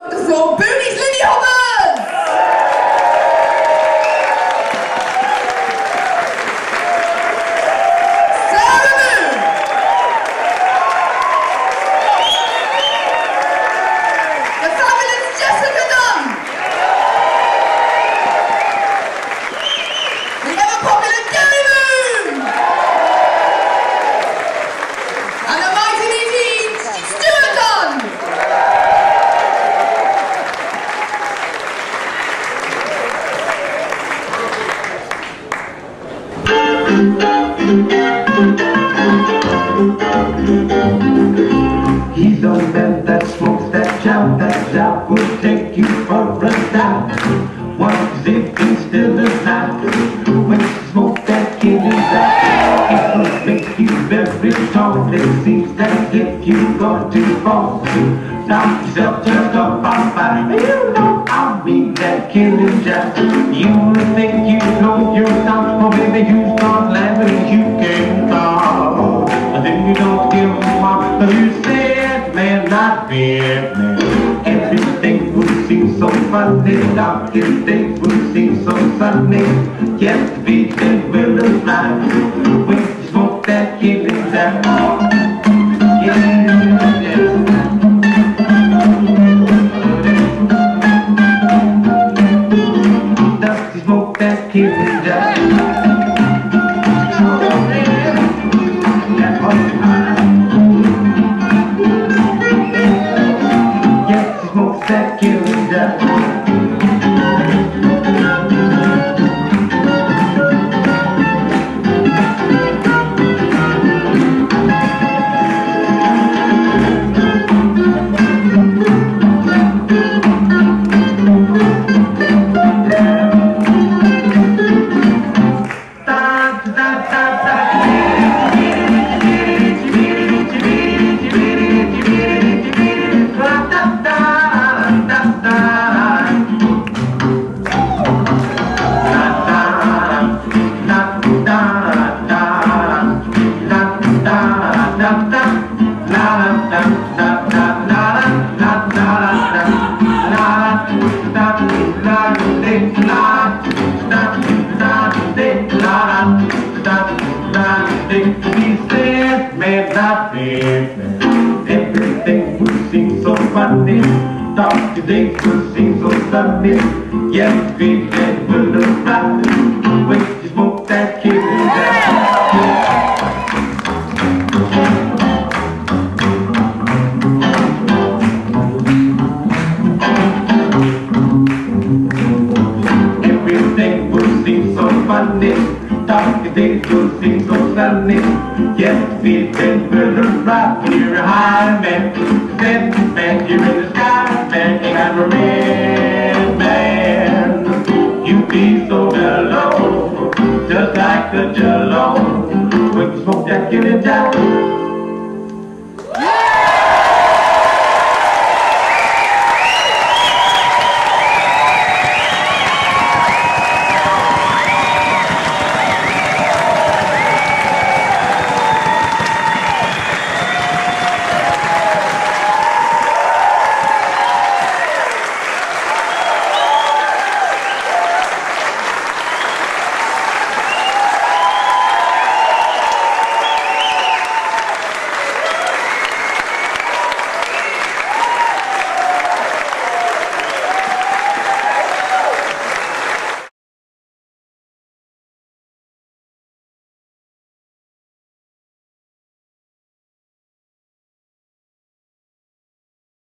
The floor, Boony's Lindy Hoppers! Sara Boon! The fabulous Dunn! The ever-popular Boon! And the mighty teens, Stuart Dunn! He's a man that smokes that job will take you for a ride. Once if he's still alive, when you smoke that Killin, it will make you very tall. It seems that if you go too far, knock yourself just up on by. You know I mean that Killin job. You think you know you're not, or maybe you start laughing, you can't talk. And then you don't give a fuck, so you said, man, not bad, man. Everything will seem so funny, darkest days will seem so sunny. Yes, we did will alive when you smoke that Killin down. Dusty smoke that Killin down. That Killin down. Everything will seem so funny, dark days will seem so sunny. Yes, we dead will look right when you smoke that Killin down. Everything will seem so funny, dark days will seem so sunny. Yes, we dead will look right when you're a high man, dead man, you're in the sky, man, ain't got no red man. You be so mellow, just like a jello, when you smoke that Killin down.